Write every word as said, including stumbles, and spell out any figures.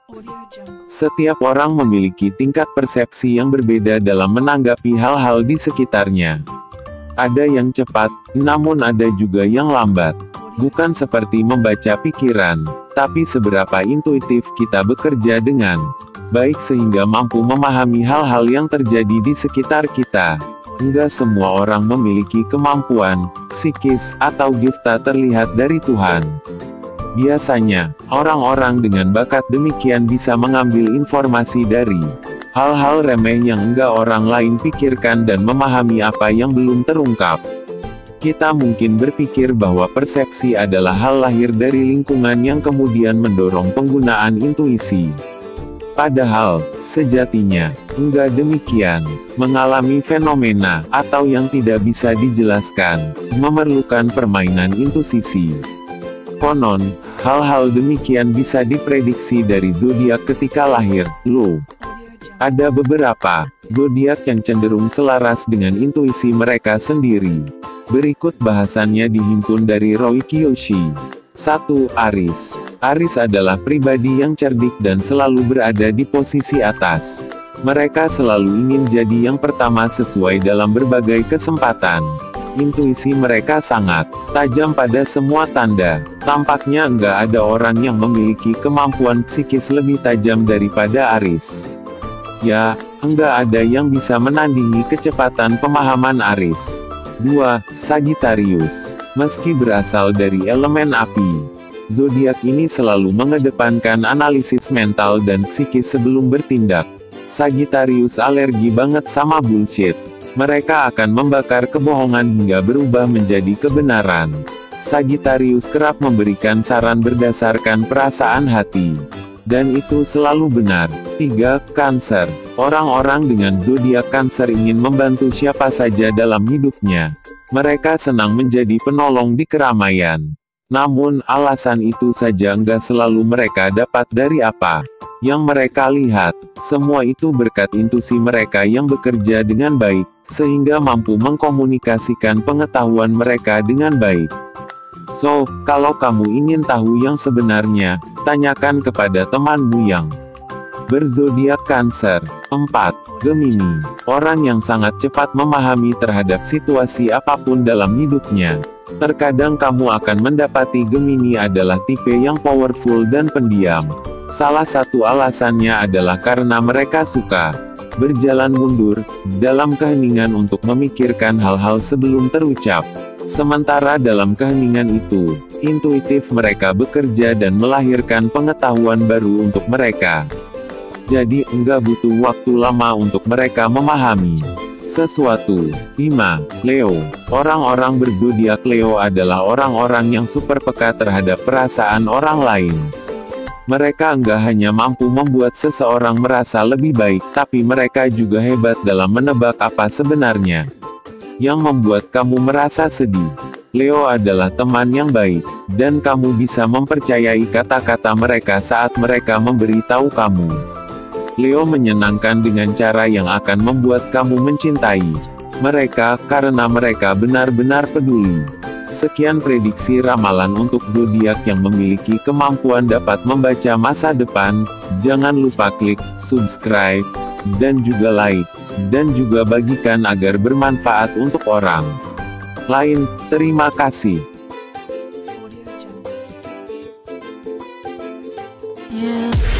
Setiap orang memiliki tingkat persepsi yang berbeda dalam menanggapi hal-hal di sekitarnya. Ada yang cepat, namun ada juga yang lambat. Bukan seperti membaca pikiran, tapi seberapa intuitif kita bekerja dengan baik sehingga mampu memahami hal-hal yang terjadi di sekitar kita. Enggak semua orang memiliki kemampuan psikis atau gifta terlihat dari Tuhan. Biasanya, orang-orang dengan bakat demikian bisa mengambil informasi dari hal-hal remeh yang enggak orang lain pikirkan dan memahami apa yang belum terungkap. Kita mungkin berpikir bahwa persepsi adalah hal lahir dari lingkungan yang kemudian mendorong penggunaan intuisi. Padahal, sejatinya, enggak demikian. Mengalami fenomena, atau yang tidak bisa dijelaskan, memerlukan permainan intuisi. Konon, hal-hal demikian bisa diprediksi dari zodiak ketika lahir. Loh, ada beberapa zodiak yang cenderung selaras dengan intuisi mereka sendiri. Berikut bahasannya dihimpun dari Roy Kiyoshi. satu. Aries. Aries adalah pribadi yang cerdik dan selalu berada di posisi atas. Mereka selalu ingin jadi yang pertama sesuai dalam berbagai kesempatan. Intuisi mereka sangat tajam pada semua tanda. Tampaknya enggak ada orang yang memiliki kemampuan psikis lebih tajam daripada Aries. Ya, enggak ada yang bisa menandingi kecepatan pemahaman Aries. dua. Sagittarius. Meski berasal dari elemen api, zodiak ini selalu mengedepankan analisis mental dan psikis sebelum bertindak. Sagittarius alergi banget sama bullshit. Mereka akan membakar kebohongan hingga berubah menjadi kebenaran. Sagittarius kerap memberikan saran berdasarkan perasaan hati. Dan itu selalu benar. tiga. Cancer. Orang-orang dengan zodiak Cancer ingin membantu siapa saja dalam hidupnya. Mereka senang menjadi penolong di keramaian. Namun, alasan itu saja enggak selalu mereka dapat dari apa yang mereka lihat. Semua itu berkat intuisi mereka yang bekerja dengan baik, sehingga mampu mengkomunikasikan pengetahuan mereka dengan baik. So, kalau kamu ingin tahu yang sebenarnya, tanyakan kepada temanmu yang berzodiak Cancer. empat. Gemini. Orang yang sangat cepat memahami terhadap situasi apapun dalam hidupnya. Terkadang kamu akan mendapati Gemini adalah tipe yang powerful dan pendiam. Salah satu alasannya adalah karena mereka suka berjalan mundur dalam keheningan untuk memikirkan hal-hal sebelum terucap. Sementara dalam keheningan itu, intuitif mereka bekerja dan melahirkan pengetahuan baru untuk mereka. Jadi, enggak butuh waktu lama untuk mereka memahami sesuatu. lima. Leo. Orang-orang berzodiak Leo adalah orang-orang yang super peka terhadap perasaan orang lain. Mereka enggak hanya mampu membuat seseorang merasa lebih baik, tapi mereka juga hebat dalam menebak apa sebenarnya yang membuat kamu merasa sedih. Leo adalah teman yang baik, dan kamu bisa mempercayai kata-kata mereka saat mereka memberitahu kamu. Leo menyenangkan dengan cara yang akan membuat kamu mencintai mereka, karena mereka benar-benar peduli. Sekian prediksi ramalan untuk zodiak yang memiliki kemampuan dapat membaca masa depan. Jangan lupa klik subscribe, dan juga like, dan juga bagikan agar bermanfaat untuk orang lain. Terima kasih. Yeah.